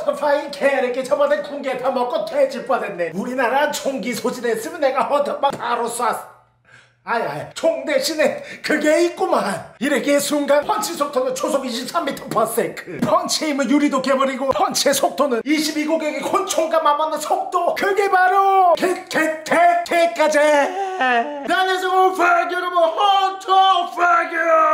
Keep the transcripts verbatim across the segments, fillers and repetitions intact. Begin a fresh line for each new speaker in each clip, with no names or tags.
허터파인 개새끼 저번에 군개 다 먹고 돼질 뻔했네. 우리나라 총기 소진했으면 내가 허터파 바로 쐈어. 아야, 총 대신에 그게 있구만. 이렇게 순간 펀치 속도는 초속 이십삼 미터 퍼 세컨드, 펀치 힘은 유리도 깨버리고 펀치의 속도는 이십이 고객의 곤총과 맞먹는 속도, 그게 바로 개개개개까지. 안녕하세요 파기 여러분, 헌터 파기.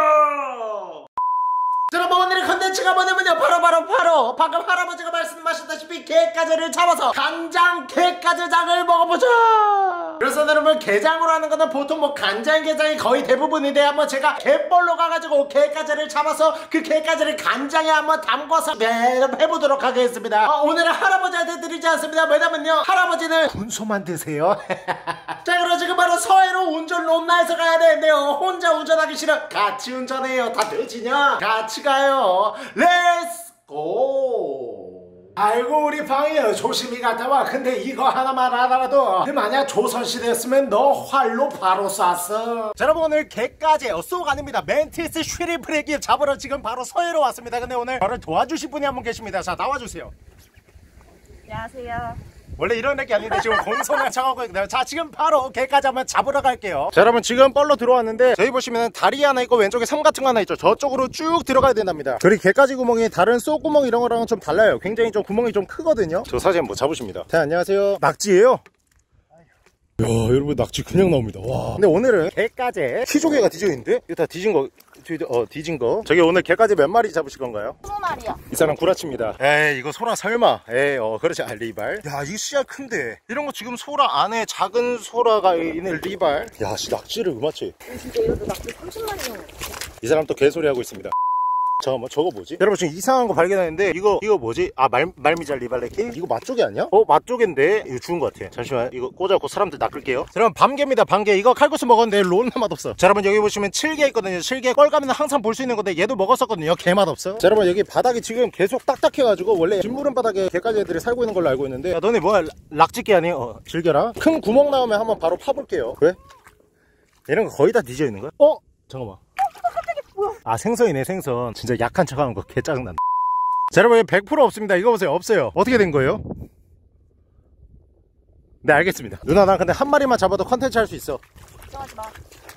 여러분, 오늘의 컨텐츠가 뭐냐면요, 바로 바로 바로 방금 할아버지가 말씀하셨다시피 게까지를 잡아서 간장 게까지장을 먹어보자. 그래서 여러분, 게장으로 하는 거는 보통 뭐 간장게장이 거의 대부분인데, 한번 제가 갯벌로 가가지고 게까지를 잡아서 그 게까지를 간장에 한번 담궈서 해보도록 하겠습니다. 어, 오늘은 할아버지한테 드리지 않습니다. 왜냐면요, 할아버지는 군소만 드세요. 자, 그럼 지금 바로 서해로 운전 롬나에서 가야 되는데요, 혼자 운전하기 싫어 같이 운전해요. 다 되지냐? 같이 가요. 렛츠고. 아이고 우리 방이요, 조심히 갔다 와. 근데 이거 하나만 알아도, 만약 조선시대였으면 너 활로 바로 쐈어. 자, 여러분, 오늘 개까지 쏘가 아닙니다. 멘티스 슈리프레기 잡으러 지금 바로 서해로 왔습니다. 근데 오늘 저를 도와주실 분이 한 분 계십니다. 자, 나와주세요.
안녕하세요.
원래 이런 게 아닌데 지금 공손한 척하고 있거든요. 자, 지금 바로 개까지 한번 잡으러 갈게요. 자, 여러분, 지금 뻘로 들어왔는데 저희 보시면 다리 하나 있고 왼쪽에 섬 같은 거 하나 있죠. 저쪽으로 쭉 들어가야 된답니다. 저희 개까지 구멍이 다른 쏘구멍 이런 거랑은 좀 달라요. 굉장히 좀 구멍이 좀 크거든요. 저 사진 한번 잡으십니다. 자, 안녕하세요. 낙지예요? 야, 여러분, 낙지 그냥 나옵니다. 와. 근데 오늘은 개까지 시조개가 뒤져있는데? 이거 다 뒤진 거, 어, 뒤진 거. 저기 오늘 개까지 몇 마리 잡으실 건가요?
스무 마리요.
이 사람 구라칩니다. 에이, 이거 소라 설마. 에이, 어, 그렇지. 아, 리발. 야, 이 씨알 큰데. 이런 거 지금 소라 안에 작은 소라가 있는 리발. 야, 씨, 낙지를 그마치.
진짜 이러도 낙지 삼십 마리 넘어.
이 사람 또 개소리 하고 있습니다. 잠깐만, 저거 뭐지? 여러분, 지금 이상한 거 발견했는데, 이거 이거 뭐지? 아, 말, 말미잘 리발레키? 이거 맛조개 아니야? 어, 맛조개인데 이거 죽은 거 같아. 잠시만, 이거 꽂아갖고 사람들 낚을게요. 자, 여러분, 밤개입니다. 밤개. 이거 칼국수 먹었는데 론나 맛없어. 자, 여러분, 여기 보시면 칠개 있거든요. 칠개 뻘가면 항상 볼 수 있는 건데 얘도 먹었었거든요. 개 맛없어. 자, 여러분, 여기 바닥이 지금 계속 딱딱해가지고 원래 진무름 바닥에 개까지 애들이 살고 있는 걸로 알고 있는데, 야, 너네 뭐야, 락짓개 아니에요? 어, 즐겨라. 큰 구멍 나오면 한번 바로 파볼게요. 왜? 이런 거 거의 다 뒤져 있는 거야? 어? 잠깐만. 아, 생선이네, 생선. 진짜 약한 척 하는 거 개 짜증난다. 자, 여러분, 백 퍼센트 없습니다. 이거 보세요. 없어요. 어떻게 된 거예요? 네, 알겠습니다. 누나, 난 근데 한 마리만 잡아도 컨텐츠 할 수 있어.
걱정하지 마.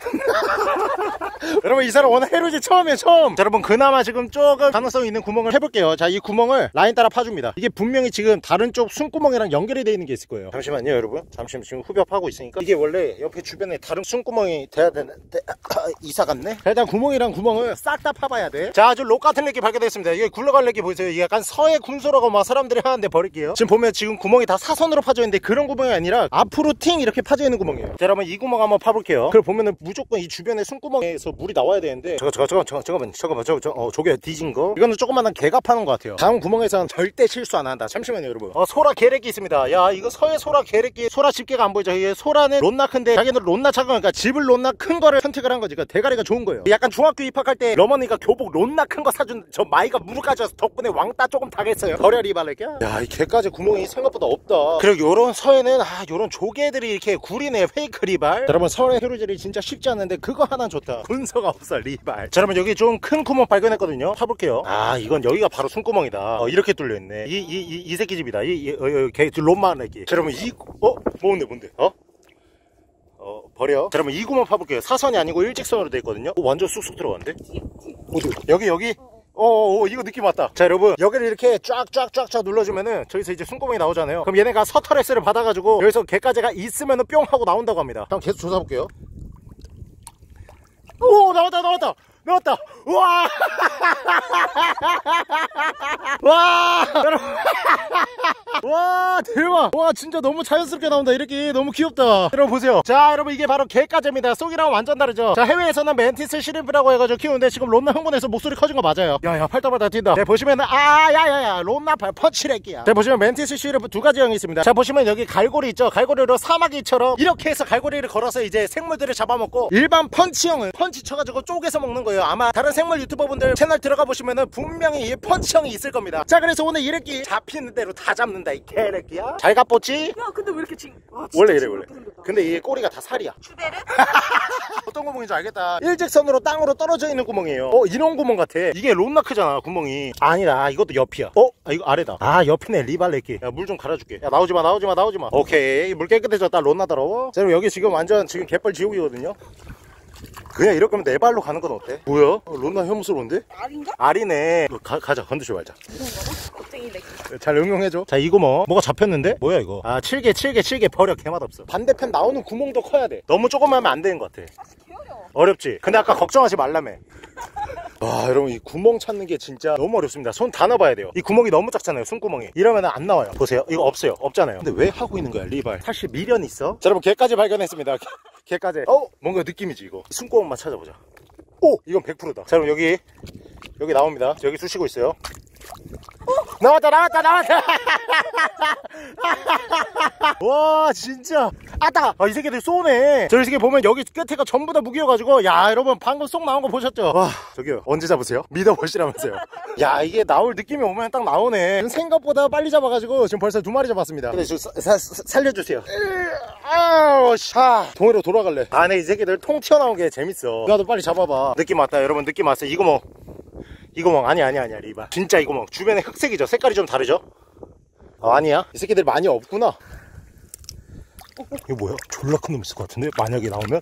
여러분, 이 사람 오늘 해루지 처음이에요, 처음. 자, 여러분, 그나마 지금 조금 가능성이 있는 구멍을 해볼게요. 자, 이 구멍을 라인 따라 파줍니다. 이게 분명히 지금 다른 쪽 숨구멍이랑 연결이 되어 있는 게 있을 거예요. 잠시만요, 여러분. 잠시만, 지금 후벼파고 있으니까. 이게 원래 옆에 주변에 다른 숨구멍이 돼야 되는데, 아, 이사 갔네? 자, 일단 구멍이랑 구멍을 싹 다 파봐야 돼. 자, 아주 록 같은 렉기 발견됐습니다. 이게 굴러갈 렉기 보이세요? 이게 약간 서해 군소라고 막 사람들이 하는데 버릴게요. 지금 보면 지금 구멍이 다 사선으로 파져 있는데 그런 구멍이 아니라 앞으로 팅 이렇게 파져 있는 구멍이에요. 자, 여러분, 이 구멍 한번 파볼게요. 그걸 보면은 무조건 이 주변에 숨구멍에서 물이 나와야 되는데, 저거 저거 저거 저거 잠깐만 잠깐만 저거 저 어 저게 뒤진 거, 이거는 조그만한 개가 파는 것 같아요. 다음 구멍에서는 절대 실수 안 한다. 잠시만요, 여러분. 어, 소라 개래끼 있습니다. 야, 이거 서해 소라 개래끼. 소라 집게가 안 보이죠? 이게 소라는 론나 큰데 자기는 론나 작은 거니까 집을 론나 큰 거를 선택을 한 거지. 그러니까 대가리가 좋은 거예요. 약간 중학교 입학할 때 러머니가 교복 론나 큰 거 사준 저 마이가 무릎까지 와서 덕분에 왕따 조금 당했어요. 버려리 발레끼야. 야, 이 개까지 구멍이 생각보다 없다. 그리고 요런 서해는, 아, 요런 조개들이 이렇게 구리네. 페이크 리발. 자, 여러분, 서해 해루질이 진짜 쉽지 않은데 그거 하나 좋다. 분서가 없어, 리발. 자, 여러분, 여기 좀 큰 구멍 발견했거든요. 파볼게요. 아, 이건 여기가 바로 숨구멍이다. 어, 이렇게 뚫려있네. 이, 이, 이, 이 새끼 집이다. 이, 이, 어, 어, 개, 롬마한 애기. 자, 여러분, 이, 어? 뭔데, 뭔데? 어? 어, 버려. 자, 여러분, 이 구멍 파볼게요. 사선이 아니고 일직선으로 돼 있거든요. 어, 완전 쑥쑥 들어갔는데? 어디? 여기, 여기? 어어, 이거 느낌 왔다. 자, 여러분, 여기를 이렇게 쫙쫙쫙쫙 눌러주면은 저기서 이제 숨구멍이 나오잖아요. 그럼 얘네가 서터레스를 받아가지고 여기서 개까지가 있으면은 뿅 하고 나온다고 합니다. 한번 계속 조사볼게요. 오, 나왔다, 나왔다, 나왔다. 우와. 와, 여러분. 와, 대박. 와, 진짜 너무 자연스럽게 나온다. 이렇게 너무 귀엽다. 여러분 보세요. 자, 여러분, 이게 바로 개까지입니다. 쏙이랑 완전 다르죠. 자, 해외에서는 멘티스 시림프라고 해가지고 키우는데 지금 론나 흥분해서 목소리 커진 거 맞아요. 야야, 팔다팔다 뛴다. 네, 보시면은, 아, 야야야, 론나 팔 펀치렉기야. 네, 보시면 멘티스 시림프 두 가지 형이 있습니다. 자, 보시면 여기 갈고리 있죠. 갈고리로 사마귀처럼 이렇게 해서 갈고리를 걸어서 이제 생물들을 잡아먹고, 일반 펀치형은 펀치 쳐가지고 쪼개서 먹는 거예요. 아마 다른 생물 유튜버분들 채널 들어가 보시면은 분명히 이 펀치형이 있을 겁니다. 자, 그래서 오늘 이렇게 잡히는 대로 다 잡는다, 이 개새끼야. 잘 갑pos지?
야, 근데 왜 이렇게 징? 와,
원래 이래, 원래. 근데 이게 꼬리가 다 살이야.
추베르?
어떤 구멍인지 알겠다. 일직선으로 땅으로 떨어져 있는 구멍이에요. 어, 이런 구멍 같아. 이게 론나크잖아, 구멍이. 아니다, 이것도 옆이야. 어? 아 이거 아래다. 아 옆이네. 리발레끼. 야 물 좀 갈아줄게. 야 나오지마 나오지마 나오지마. 오케이 물 깨끗해졌다. 롯나더러워. 자 그럼 여기 지금 완전 지금 갯벌 지옥이거든요. 그냥 이럴 거면 네 발로 가는 건 어때? 뭐야? 어, 롯나 혐오스러운데?
알인가?
알이네. 가, 가자 건드지 말자.
무슨 거다? 겁쟁이 렉.
잘 응용해줘. 자 이거 뭐 뭐가 잡혔는데? 뭐야 이거? 아 칠개 칠개 칠개 버려. 개맛없어. 반대편 나오는 구멍도 커야 돼. 너무 조금만 하면 안 되는 것 같아.
아 개어려워.
어렵지? 근데 아까 걱정하지 말라며. 와 여러분 이 구멍 찾는 게 진짜 너무 어렵습니다. 손 다 넣어봐야 돼요. 이 구멍이 너무 작잖아요. 숨구멍이. 이러면 안 나와요. 보세요. 이거 없어요. 없잖아요. 근데 왜 하고 있는 거야 리발? 사실 미련 있어? 자 여러분 개까지 발견했습니다. 개까지. 어? 뭔가 느낌이지 이거. 숨구멍만 찾아보자. 오! 이건 백 퍼센트다. 자 그럼 여기 여기 나옵니다. 여기 쑤시고 있어요. 어? 나왔다 나왔다 나왔다. 와 진짜 아따. 아, 이 새끼들 쏘네. 저 이 새끼 보면 여기 끝에가 전부 다 무기여가지고 야 여러분 방금 쏙 나온 거 보셨죠? 와 저기요 언제 잡으세요? 믿어보시라면서요. 야 이게 나올 느낌이 오면 딱 나오네. 생각보다 빨리 잡아가지고 지금 벌써 두 마리 잡았습니다. 근데 저 사, 사, 사, 살려주세요. 아우 샤 동해로 돌아갈래. 아 근데 이 새끼들 통 튀어나온 게 재밌어. 나도 빨리 잡아봐. 느낌 왔다 여러분. 느낌 왔어. 이거 뭐 이거멍 아니야 아니야 아니야 리바. 진짜 이거멍. 주변에 흑색이죠. 색깔이 좀 다르죠? 아, 아니야 이 새끼들 많이 없구나. 이거 뭐야? 졸라 큰 놈 있을 것 같은데? 만약에 나오면?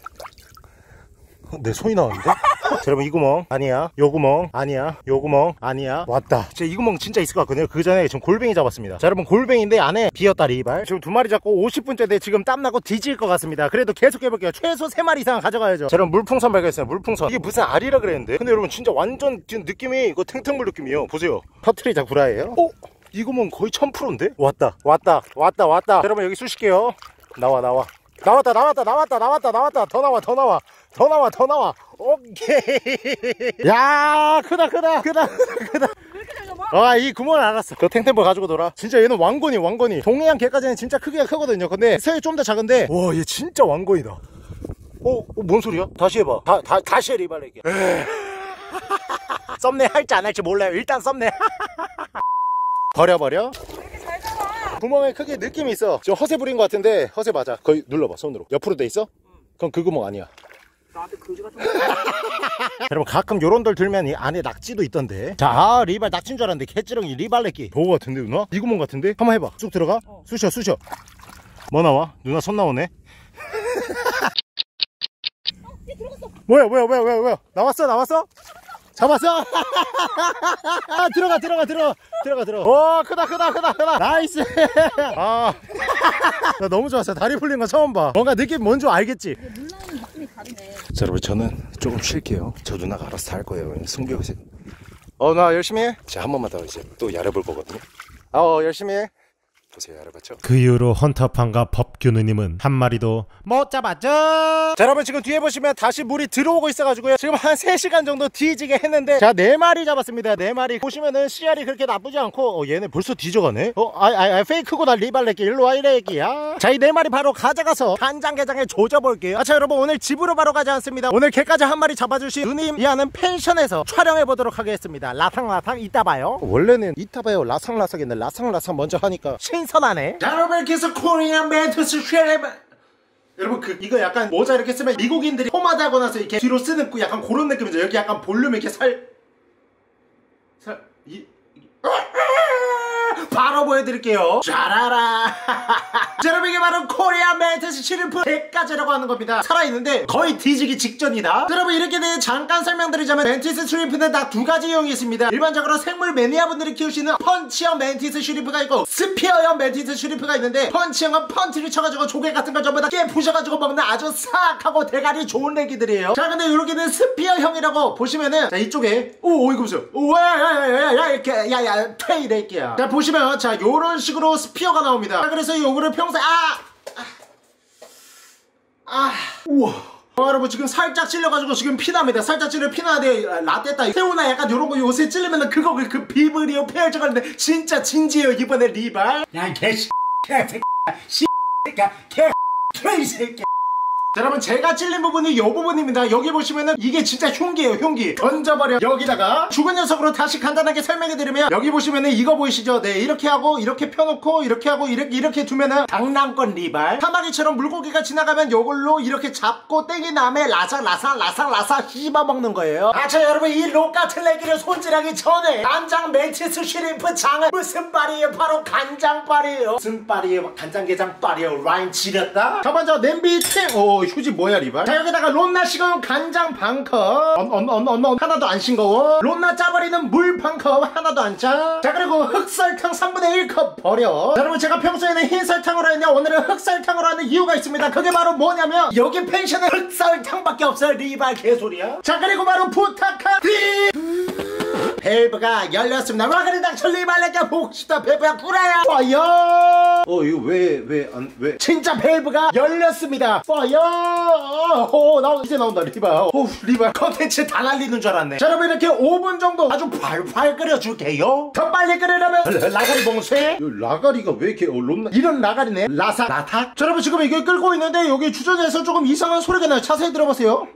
내 손이 나왔는데? 자, 여러분 이 구멍 아니야. 요 구멍 아니야. 요 구멍 아니야. 왔다. 진짜 이 구멍 진짜 있을 것 같거든요. 그 전에 지금 골뱅이 잡았습니다. 자 여러분 골뱅이인데 안에 비었다 리발. 지금 두 마리 잡고 오십 분째인데 지금 땀나고 뒤질 것 같습니다. 그래도 계속 해볼게요. 최소 세 마리 이상 가져가야죠. 자 여러분 물풍선 발견했어요. 물풍선. 이게 무슨 알이라 그랬는데 근데 여러분 진짜 완전 지금 느낌이 이거 탱탱물 느낌이에요. 보세요. 터트리자 구라예요. 어? 이 구멍 거의 천 퍼센트인데? 왔다 왔다 왔다 왔다. 자, 여러분 여기 쑤실게요. 나와 나와 나왔다 나왔다 나왔다 나왔다 나왔다. 더 나와 더 나와 더 나와 더 나와. 오케이. 야 크다 크다 크다 크다.
왜 이렇게 잘 잡아?
아 이 구멍을 알았어. 그 탱탱볼 가지고 놀아. 진짜 얘는 왕건이 왕건이. 동해안 개까지는 진짜 크기가 크거든요. 근데 새우 좀 더 작은데 와 얘 진짜 왕건이다. 어? 어? 뭔 소리야? 다시 해봐. 다, 다, 다시 해 리발레기. 썸네 할지 안 할지 몰라요. 일단 썸네. 버려버려.
왜 이렇게 잘 잡아?
구멍에 크게 느낌이 있어. 저 허세 부린 것 같은데 허세 맞아. 거의 눌러봐 손으로. 옆으로 돼 있어? 그럼 그 구멍 아니야.
나한테 거지 같은
여러분 가끔 요런 돌 들면 이 안에 낙지도 있던데. 자 아, 리발 낙지인 줄 알았는데 개찌렁이 리발레끼. 보고 같은데 누나? 이 구멍 같은데? 한번 해봐. 쑥 들어가.
어.
쑤셔 쑤셔. 뭐 나와? 누나 손 나오네. 뭐야 뭐야 뭐야 뭐야 뭐야. 나왔어 나왔어? 잡았어? 아, 들어가 들어가 들어가 들어가 들어가. 오 크다 크다 크다 크다. 나이스. 아 나 너무 좋았어. 다리 풀린 거 처음 봐. 뭔가 느낌 뭔지 알겠지?
물 나오는 느낌이 다르네.
자 여러분 저는 조금 쉴게요. 저 누나가 알아서 다 할 거예요. 승부욕이. 어 나 열심히 해. 자 한 번만 더 이제 또 야려볼 거거든요. 아 어, 열심히 해. 보세요 야려봤죠?
그 이후로 헌터판과 법규 누님은 한 마리도 못 잡았죠.
자 여러분 지금 뒤에 보시면 다시 물이 들어오고 있어가지고요. 지금 한 세 시간 정도 뒤지게 했는데 자 네 마리 잡았습니다. 네 마리. 보시면은 씨알이 그렇게 나쁘지 않고 어 얘네 벌써 뒤져가네. 어? 아, 아, 아 페이크고 나 리발레끼 일로와 이래끼야. 자 이 네 마리 바로 가져가서 간장게장에 조져볼게요. 아, 자 여러분 오늘 집으로 바로 가지 않습니다. 오늘 개까지 한 마리 잡아주신 누님 이하는 펜션에서 촬영해보도록 하겠습니다. 라상라상 이따 봐요. 원래는 이따 봐요 라상라상인데 라상라상 먼저 하니까 신선하네. 자 여러분 계속 코리안 멘트스 쉐레바. 여러분 그 이거 약간 모자 이렇게 쓰면 미국인들이 포마드 하고 나서 이렇게 뒤로 쓰는 그 약간 그런 느낌이죠. 여기 약간 볼륨 이렇게 살 살 이 바로 보여드릴게요. 짜라라. 자, 여러분 이게 바로 코리안 멘티스 슈림프 백가지라고 하는 겁니다. 살아있는데 거의 뒤지기 직전이다. 자, 여러분 이렇게 대해 잠깐 설명드리자면 멘티스 슈림프는 딱 두 가지 유형이 있습니다. 일반적으로 생물 매니아분들이 키우시는 펀치형 멘티스 슈림프가 있고 스피어형 멘티스 슈림프가 있는데 펀치형은 펀치를 쳐가지고 조개 같은 걸 전부 다 깨 부셔가지고 먹는 아주 싹하고 대가리 좋은 애기들이에요. 자 근데 이렇게는 스피어형이라고 보시면은 자 이쪽에 오 이거 보세요. 오야야야야 이렇게 야야 퇴이 낼게요. 자 보시면 자 요런 식으로 스피어가 나옵니다. 자 그래서 요거를 평소에 아! 아! 우와 어, 여러분 지금 살짝 찔려가지고 지금 피납니다. 살짝 찔려 피나는데 라떼다 새우나 약간 요런거 요새 찔리면 그거 그, 그 비브리오 폐혈증하는데 진짜 진지해요 이번에 리발. 야 개씨 개새끼야 씨새끼야 개 개새끼야. 자, 여러분 제가 찔린 부분이 이 부분입니다. 여기 보시면은 이게 진짜 흉기예요. 흉기 던져버려. 여기다가 죽은 녀석으로 다시 간단하게 설명해드리면 여기 보시면은 이거 보이시죠? 네, 이렇게 하고 이렇게 펴놓고 이렇게 하고 이렇게 이렇게 두면은 장난권 리발 사마귀처럼 물고기가 지나가면 요걸로 이렇게 잡고 땡긴 다음에 라삭 라삭 라삭 라삭 씹어먹는 거예요. 아, 저 여러분 이 록 같은 레기를 손질하기 전에 간장 멜티스 슈림프 장은 무슨 빨이에요? 바로 간장빨이에요. 무슨 빨이에요? 간장게장 빨이에요. 라인 지렸다. 자, 먼저 냄비 탱. 오, 휴지 뭐야 리발. 자, 여기다가 론나 식은 간장 반컵. 엄엄엄엄 하나도 안 싱거워. 론나 짜버리는 물 반컵 하나도 안 짜. 자, 그리고 흑설탕 삼분의 일 컵 버려. 자, 여러분 제가 평소에는 흰 설탕으로 했는데 오늘은 흑설탕으로 하는 이유가 있습니다. 그게 바로 뭐냐면 여기 펜션에 흑설탕밖에 없어요. 리발 개소리야. 자, 그리고 바로 부탁한 리 밸브가 열렸습니다. 와그리당 천리발레가 보고 싶다. 밸브야 구라야. 파이어. 어, 이거 왜 왜 안 왜 진짜 밸브가 열렸습니다. 파이어. 오, 나 이제 나온다 리발. 오, 리발 컨텐츠 다 날리는 줄 알았네. 자, 여러분 이렇게 오 분 정도 아주 팔팔 끓여줄게요. 더 빨리 끓이려면 라가리 봉쇄. 라가리가 왜 이렇게 어, 롬나 이런 라가리네. 라삭 라탁. 자, 여러분 지금 이게 끓고 있는데 여기 주전에서 조금 이상한 소리가 나요. 자세히 들어보세요.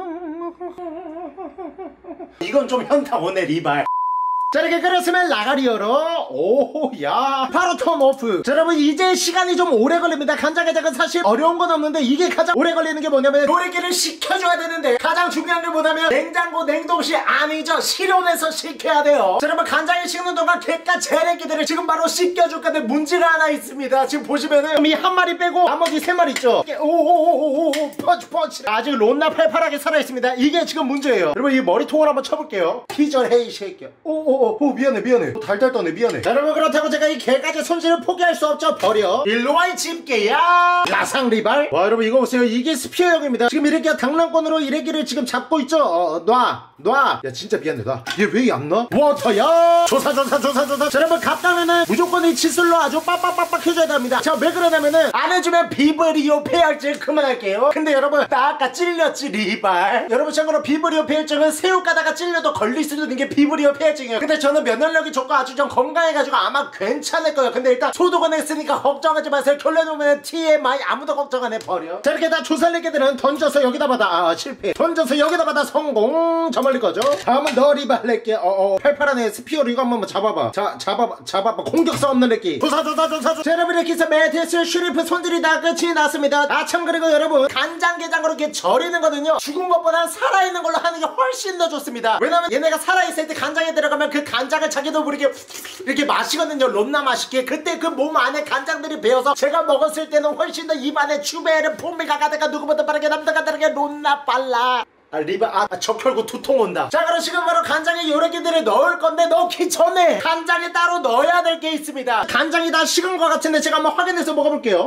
이건 좀 현타 오네 리발. 자, 이렇게 끓였으면 라가리 열어. 오야 바로 턴 오프. 자, 여러분 이제 시간이 좀 오래 걸립니다. 간장게장은 사실 어려운 건 없는데 이게 가장 오래 걸리는 게 뭐냐면 요리기를 식혀줘야 되는데 가장 중요한 게 뭐냐면 냉장고 냉동실 아니죠, 실온에서 식혀야 돼요. 자, 여러분 간장이 식는 동안 객가 재래기들을 지금 바로 씻겨줄 건데 문제가 하나 있습니다. 지금 보시면은 이 한 마리 빼고 나머지 세 마리 있죠. 오오오오오 펀치 펀치 아직 론나 팔팔하게 살아있습니다. 이게 지금 문제예요. 여러분 이 머리통을 한번 쳐볼게요. 기절해 이 새끼야. 오오오 오, 미안해 미안해. 오, 달달 떠네 미안해. 자, 여러분 그렇다고 제가 이 개가지 손질을 포기할 수 없죠. 버려. 일로와 이 집게야. 라상 리발. 와, 여러분 이거 보세요. 이게 스피어형입니다. 지금 이렇게 당랑권으로 이래기를 지금 잡고 있죠. 어, 놔 놔. 야 진짜 미안해 놔. 얘 왜 안 놔? 워터야. 조사 조사 조사 조사. 자, 여러분 갑다면은 무조건 이 칫솔로 아주 빡빡빡빡 해줘야 됩니다. 자, 왜 그러냐면은 안 해주면 비브리오 폐혈증 그만할게요. 근데 여러분 나 아까 찔렸지 리발. 여러분 참고로 비브리오 폐혈증은 새우 까다가 찔려도 걸릴 수 있는 게 비브리오 폐혈증이에요. 근데 저는 면역력이 좋고 아주 좀 건강해가지고 아마 괜찮을 거예요. 근데 일단 소독은 했으니까 걱정하지 마세요. 결론은 티엠아이 아무도 걱정 안 해. 버려. 자, 이렇게 다 조살리개들은 던져서 여기다 받아. 아, 실패. 던져서 여기다 받아. 성공. 저 멀리 거죠. 다음은 너 리발레끼. 어어 팔팔한 애 스피어로 이거 한번 잡아봐. 자, 잡아봐 잡아봐. 공격성 없는 레끼. 조사 조사 조사 조사. 자, 여러분 이렇게 해서 메테스 슈리프 손질이 다 끝이 났습니다. 아, 참 그리고 여러분 간장게장으로 이렇게 절이는 거는요 죽은 것보다 살아있는 걸로 하는 게 훨씬 더 좋습니다. 왜냐면 얘네가 살아있을 때 간장에 들어가면 그 간장을 자기도 모르게 이렇게 마시거든요. 롬나 맛있게. 그때 그 몸 안에 간장들이 배어서 제가 먹었을 때는 훨씬 더 입안에 추베르 풍미가 가득한 누구보다 빠르게 남들과 다르게 롬나 빨라. 아, 리바, 아, 적혈구 두통 온다. 자, 그럼 지금 바로 간장에 요래기들을 넣을 건데 넣기 전에 간장에 따로 넣어야 될 게 있습니다. 간장이 다 식은 것 같은데 제가 한번 확인해서 먹어볼게요.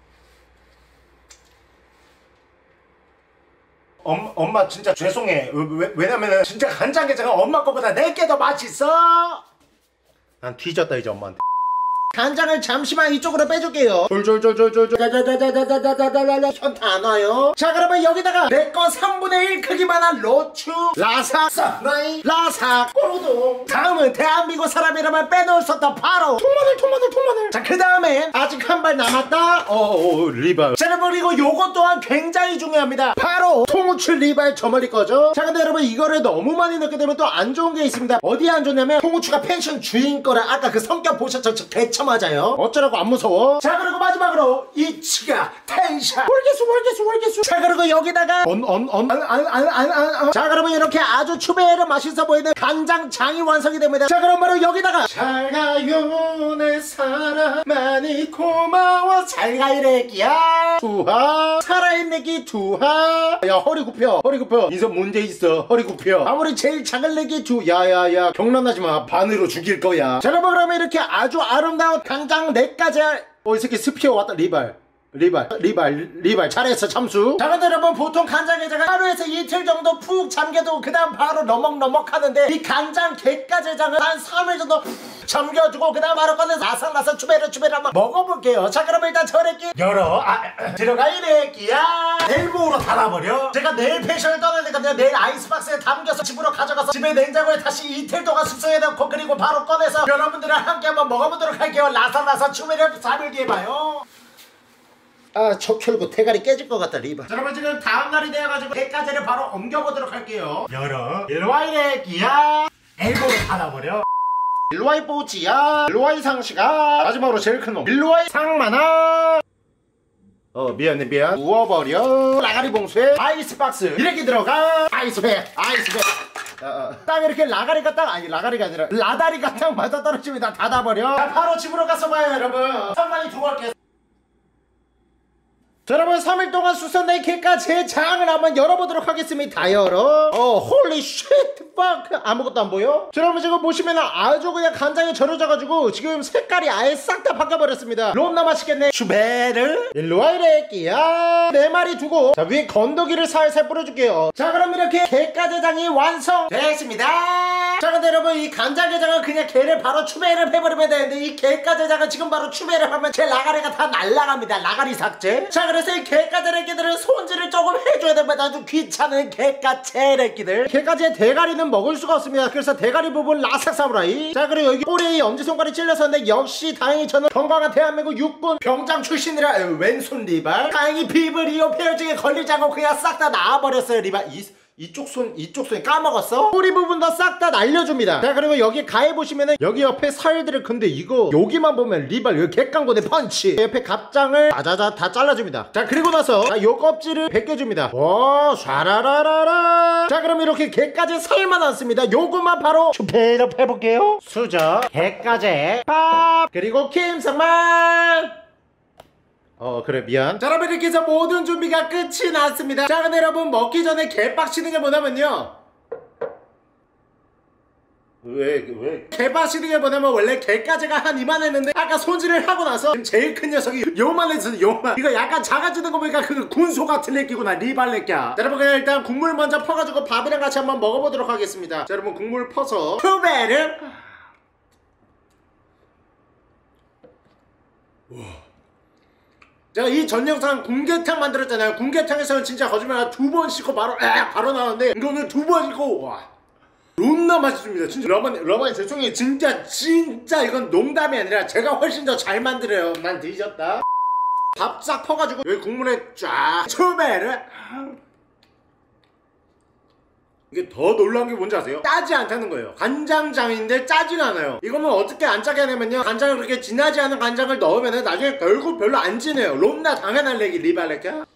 엄, 엄마 진짜 죄송해. 왜, 왜냐면은 진짜 간장게장은 엄마 거보다 내게 더 맛있어. 난 뒤졌다 이제 엄마한테. 간장을 잠시만 이쪽으로 빼줄게요. 졸졸졸졸졸졸 자자자자자자자자자자 현타 안 와요. 자, 그러면 여기다가 내거 삼분의 일 크기만한 로추 라삭 쌈라이 라삭 꼬르동. 다음은 대한민국 사람이라면 빼놓을 수 없다. 바로 통마늘 통마늘 통마늘. 자, 그 다음엔 아직 한 발 남았다. 어어 리발. 자, 여러분 그리고 요것 또한 굉장히 중요합니다. 바로 통후추 리발 저 멀리 거죠. 자, 근데 여러분 이거를 너무 많이 넣게 되면 또 안 좋은 게 있습니다. 어디에 안 좋냐면 통후추가 펜션 주인 거라. 아까 그 성격 보셨죠? 저 대처 맞아요. 어쩌라고 안 무서워. 자, 그리고 마지막으로 이치가 텐션 월계수 월계수 월계수. 자, 그리고 여기다가 언언언안안안안. 자, 그러면 이렇게 아주 추베르 맛있어 보이는 간장장이 완성이 됩니다. 자, 그럼 바로 여기다가 잘가요 내 사랑 많이 고마워 잘가 이래끼야 투하 살아있는 기 투하. 야, 허리 굽혀 허리 굽혀. 인선 문제 있어. 허리 굽혀. 아무리 제일 작은 내기 투. 야야야 경란하지마. 반으로 죽일 거야. 자, 여러분 그러면 이렇게 아주 아름다운 간장 넷까지. 어, 이 새끼 스피어 왔다. 리발 리발 리발 리발 잘했어 참수. 자, 근데 여러분 보통 간장게장은 하루에서 이틀 정도 푹 잠겨두고 그 다음 바로 너먹너먹 하는데 이 간장 객가제장은 한 삼 일 정도 잠겨두고 그 다음 바로 꺼내서 나삭나삭 추베르 추베르 한번 먹어볼게요. 자, 그러면 일단 저래끼 열어. 아, 들어가 이래끼야. 내일 모으러 닫아버려. 제가 내일 패션을 떠나니까 내가 내일 아이스박스에 담겨서 집으로 가져가서 집에 냉장고에 다시 이틀 동안 숙성해 놓고 그리고 바로 꺼내서 여러분들이랑 함께 한번 먹어보도록 할게요. 라삭라삭 추베르 삼 일 뒤에 봐요. 아, 저 켜고 대가리 깨질 것 같다 리바. 자, 여러분 지금 다음날이 되어가지고 개까지를 바로 옮겨보도록 할게요. 열어 일로와 이래 끼야. 엘보로 닫아버려. 일로와이 뽀지야. 일로와이 상시가. 마지막으로 제일 큰놈 일로와이 상만아. 어 미안해 미안. 우워버려. 라가리 봉쇄 아이스박스 이렇게 들어가. 아이스팩 아이스팩. 어, 어. 딱 이렇게 라가리가 딱 아니 라가리가 아니라 라다리가 딱 맞아떨어지면 다 닫아버려. 자, 바로 집으로 가서 봐요 여러분. 선반이 두고 할게요. 자, 여러분 삼 일 동안 수선된 개까 제 장을 한번 열어보도록 하겠습니다. 다 열어. 어 홀리 쉣 팍 아무것도 안 보여? 자, 여러분 지금 보시면 아주 그냥 간장에 절여져가지고 지금 색깔이 아예 싹 다 바뀌어버렸습니다. 롬나 맛있겠네. 슈베르 일로와 이래 끼야. 네 마리 두고 자 위에 건더기를 살살 뿌려줄게요. 자, 그럼 이렇게 개까제장이 완성됐습니다. 자, 근데 여러분 이 간장게장은 그냥 개를 바로 추배를 해버리면 되는데 이 개까제장은 지금 바로 추배를 하면 제 라가리가 다 날라갑니다. 라가리 삭제. 자, 그래서 이 개까제래끼들은 손질을 조금 해줘야 됩니다. 아주 귀찮은 개까제래끼들. 개까지의 대가리는 먹을 수가 없습니다. 그래서 대가리 부분 라삭 사무라이. 자, 그리고 여기 꼬리에 엄지손가락이 찔렸었는데 역시 다행히 저는 건강한 대한민국 육군 병장 출신이라 왼손 리발. 다행히 비블 이어 폐혈증에 걸리지 않고 그냥 싹 다 나와버렸어요 리발. 이 이쪽 손 이쪽 손 까먹었어? 꼬리 부분도 싹 다 날려줍니다. 자, 그리고 여기 가해 보시면은 여기 옆에 살들을 근데 이거 여기만 보면 리발 여기 객강고대 펀치. 옆에 갑장을 자자자 다 잘라줍니다. 자, 그리고 나서 자, 요 껍질을 벗겨줍니다. 오 샤라라라라. 자, 그럼 이렇게 개까지 살만 않습니다. 요거만 바로 추페이럽 해볼게요. 수저 개까지 팝 그리고 김성만. 어 그래 미안. 자, 여러분 이렇게 해서 모든 준비가 끝이 났습니다. 자, 근데 여러분 먹기 전에 개빡치는 게 뭐냐면요. 왜 왜? 개빡치는 게 뭐냐면 원래 개까지가 한 이만했는데 아까 손질을 하고 나서 지금 제일 큰 녀석이 요만해서 요만. 이거 약간 작아지는 거 보니까 그 군소 같은 애끼구나 리발레끼야. 자, 여러분 그냥 일단 국물 먼저 퍼가지고 밥이랑 같이 한번 먹어보도록 하겠습니다. 자, 여러분 국물 퍼서 투베르. 와. 제가 이 전 영상 군개탕 만들었잖아요. 군개탕에서는 진짜 거짓말 두 번 씻고 바로 에 바로 나왔는데 이거는 두 번 씻고 와 존나 맛있습니다. 진짜 러반 러반이 죄송해요. 진짜 진짜 이건 농담이 아니라 제가 훨씬 더 잘 만들어요. 난 뒤졌다. 밥 싹 퍼가지고 여기 국물에 쫙 처음에를 이게 더 놀라운 게 뭔지 아세요? 짜지 않다는 거예요. 간장장인데 짜지가 않아요. 이거는 어떻게 안 짜게 하냐면요, 간장을 그렇게 진하지 않은 간장을 넣으면 나중에 결국 별로 안 진해요. 롬나 당연한 얘기 리발레까?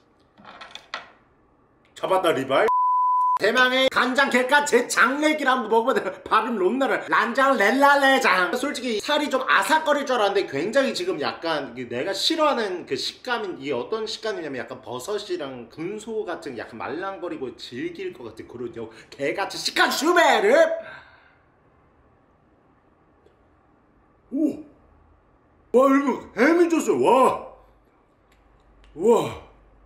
잡았다 리발. 대망의 간장 개까 제 장내기를 한번 먹어봐야 돼. 밥임 롬나를 란장 렐라레장. 솔직히 살이 좀 아삭거릴 줄 알았는데 굉장히 지금 약간 내가 싫어하는 그 식감인, 이게 어떤 식감이냐면 약간 버섯이랑 군소 같은 약간 말랑거리고 질길 것 같은 그런 개같이 식감 슈베르. 오! 와 이거 햄이 줬어. 와! 와!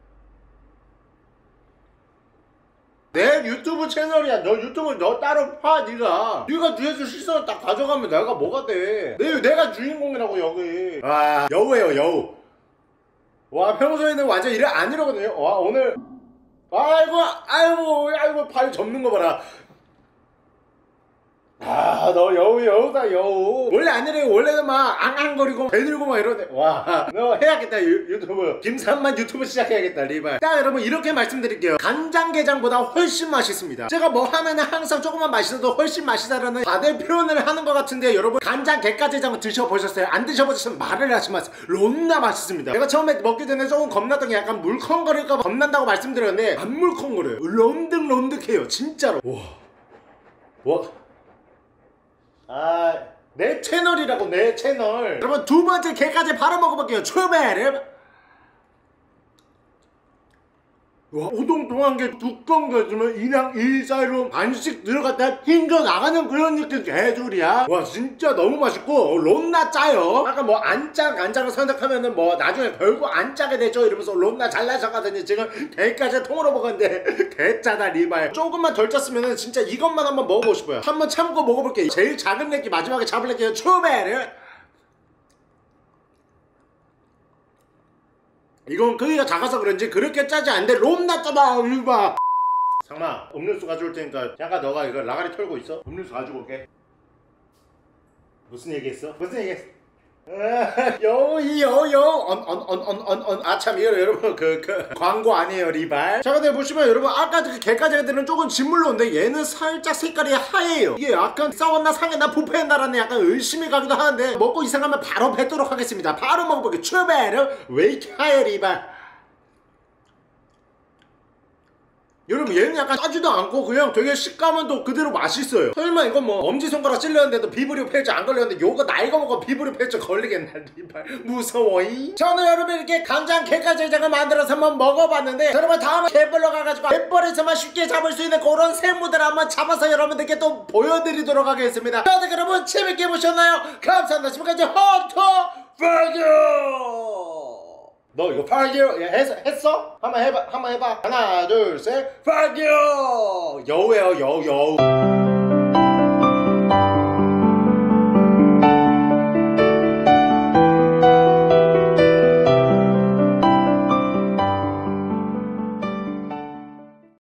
내 유튜브 채널이야. 너 유튜브 너 따로 파. 니가 니가 뒤에서 시선을 딱 가져가면 내가 뭐가 돼. 내, 내가 주인공이라고 여기. 와 여우예요 여우. 와 평소에는 완전 이래 안 이러거든요. 와 오늘 아이고 아이고 아이고 발 접는 거 봐라. 아 너 여우 여우다 여우. 원래 안 이래요. 원래는 막 앙앙거리고 배들고 막 이러네. 와 너 해야겠다 유, 유튜브. 김삼만 유튜브 시작해야겠다 리발. 딱 여러분 이렇게 말씀드릴게요. 간장게장보다 훨씬 맛있습니다. 제가 뭐 하면은 항상 조금만 맛있어도 훨씬 맛있다라는 다들 표현을 하는 것 같은데 여러분 간장 게까지장은 드셔보셨어요? 안 드셔보셨으면 말을 하지 마세요. 롬나 맛있습니다. 제가 처음에 먹기 전에 조금 겁났던 게 약간 물컹거릴까 봐 겁난다고 말씀드렸는데 안 물컹거려요. 론득론득해요 진짜로. 와 와. 아, 내 채널이라고 내 채널. 여러분 두 번째 게까지 바로 먹어볼게요. 초베르. 와 오동통한 게 두꺼운 거 있으면 이냥 이 사이로 반씩 들어갔다 튕겨 나가는 그런 느낌 개줄이야. 와 진짜 너무 맛있고 롬나 짜요. 아까 뭐 안 짜 간장을 선택하면은 뭐 나중에 결국 안 짜게 되죠 이러면서 롬나 잘라서가더니 지금 개까지 통으로 먹었는데 개짜다 리발. 조금만 덜 짰으면은 진짜 이것만 한번 먹어보고 싶어요. 한번 참고 먹어볼게요. 제일 작은 렉기 마지막에 잡을게요. 초베르. 이건 크기가 작아서 그런지 그렇게 짜지 않는데 롬나 짜다 이봐. 상마 음료수 가져올 테니까 잠깐 너가 이거 라가리 털고 있어. 음료수 가지고 올게. 무슨 얘기했어? 무슨 얘기했어? 여여여언언언언언 아참 이거 여러분 그 그 광고 아니에요 리발. 자 근데 보시면 여러분 아까 그 개까지들은 조금 진물로인데 얘는 살짝 색깔이 하얘요. 이게 약간 싸웠나 상했나 부패했나라는 약간 의심이 가기도 하는데 먹고 이상하면 바로 뱉도록 하겠습니다. 바로 먹어볼게요. 출발. 왜 이렇게 하얘 리발. 여러분 얘는 약간 짜지도 않고 그냥 되게 식감은 또 그대로 맛있어요. 설마 이건 뭐 엄지손가락 찔렸는데도 비브리오 펠저 안 걸렸는데 요거 나 이거 먹어 비브리오 펠저 걸리겠나 리발. 무서워이. 저는 여러분 이렇게 간장 게까지장을 만들어서 한번 먹어봤는데 여러분 다음에 갯벌로 가가지고 갯벌에서만 쉽게 잡을 수 있는 그런 생물들 한번 잡아서 여러분들께 또 보여드리도록 하겠습니다. 어떻게 여러분 재밌게 보셨나요? 감사합니다. 지금까지 헌터 파이어. 너 이거 파이어 했어? 했어? 한번 해봐. 한번 해봐. 하나 둘 셋 파이어. 여우예요 여우 여우.